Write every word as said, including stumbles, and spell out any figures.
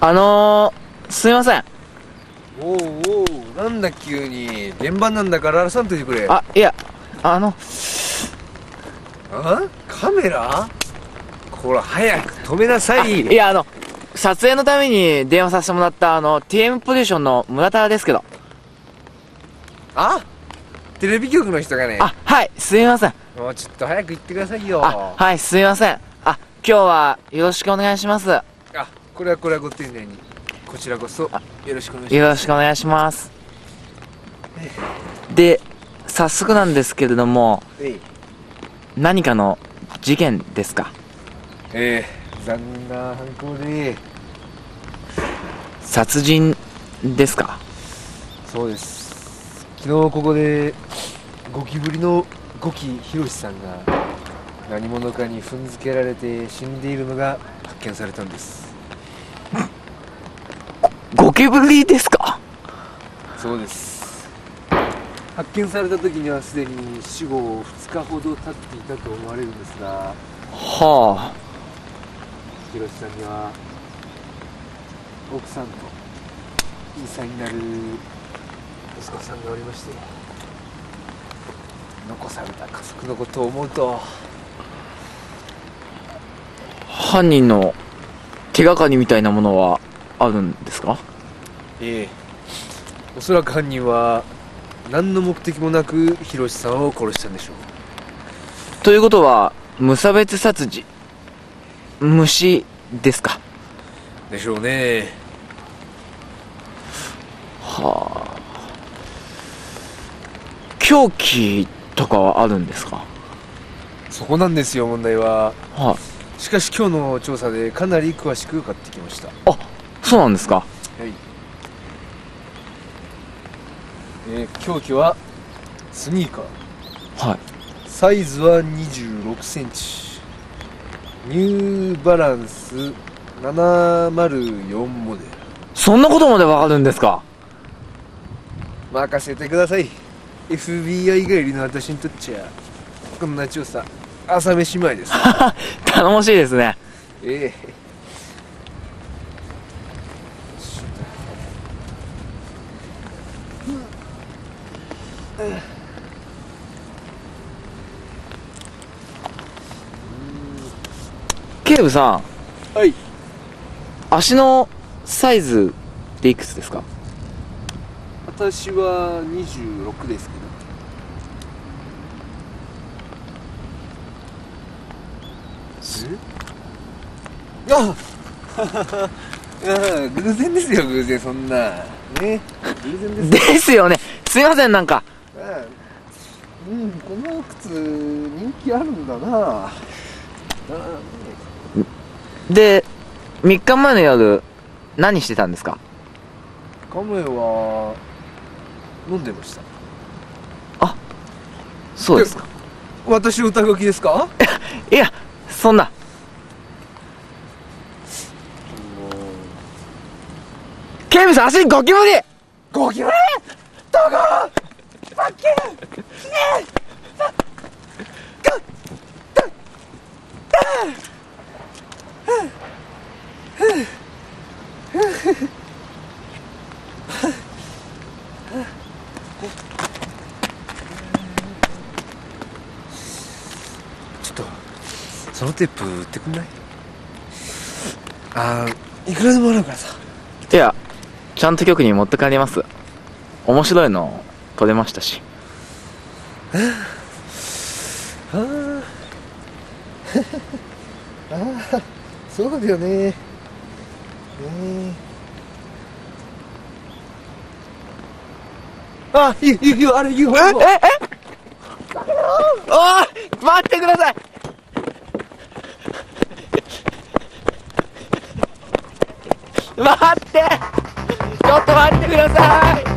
あのー、すいません。 おうおう、なんだ急に。現場なんだから荒らさんといてくれ。 あ、いや、あの、 あカメラこら早く止めなさあ、 い。 いや、あの、撮影のために電話させてもらったあの、ティーエム ポジションの村田ですけど。 あテレビ局の人がね。 あ、はい、すいません。 もうちょっと早く行ってくださいよ。 あ、はい、すいません。あ、今日はよろしくお願いします。 あ、これはこれはご丁寧に。こちらこそよろしくお願いします。 よろしくお願いします。で、早速なんですけれども、 えい何かの事件ですか？ ええ残念な犯行で。 殺人ですか？ そうです。昨日ここでゴキブリの五木ひろしさんが何者かに踏んづけられて死んでいるのが発見されたんです。 ゴキブリですか？ そうです。発見された時にはすでに死後ふつかほど経っていたと思われるんですが、 はひろしさんには奥さんとにさいになる息子さんがおりまして、残された家族のことを思うと。 あ、犯人の手がかりみたいなものはあるんですか？ ええ、おそらく犯人は何の目的もなくひろしさんを殺したんでしょう。 ということは無差別殺人、虫ですか？ でしょうね。 はあ。凶器とかはあるんですか？ そこなんですよ問題は。 はい。 しかし今日の調査でかなり詳しく買ってきました。 あ、そうなんですか？ はい。えー、凶器はスニーカー。 はい。 サイズはにじゅうろくセンチ。ニューバランスななまるよんモデル。 そんなことまでわかるんですか？ 任せてください。 エフビーアイ 帰りの私にとっちゃこんな調査朝飯前です。 頼もしいですね。 ええ。 警部さん、 はい。 足のサイズっていくつですか？ 私はにじゅうろくですけど。え？ああ偶然ですよ、偶然。そんなね、偶然です。 ですよね。すいません、なんか。 ああ、うん、この靴人気あるんだな。ああ、 で、みっかまえの夜、何してたんですか？ カメは飲んでました。 あ、そうですか。 私を疑う気ですか？ いや、そんな。警部さん、足にゴキブリ！ ゴキブリ？どこ？さっきねちょっとそのテープ売ってくんない？あー、いくらでも払うからさ。 いや、ちゃんと局に持って帰ります。面白いの撮れましたし。 あーあー、そうだよね。ねあ、いい、いい、あれ、ユーフォー。 えええおい、待ってください。待って、ちょっと待ってください。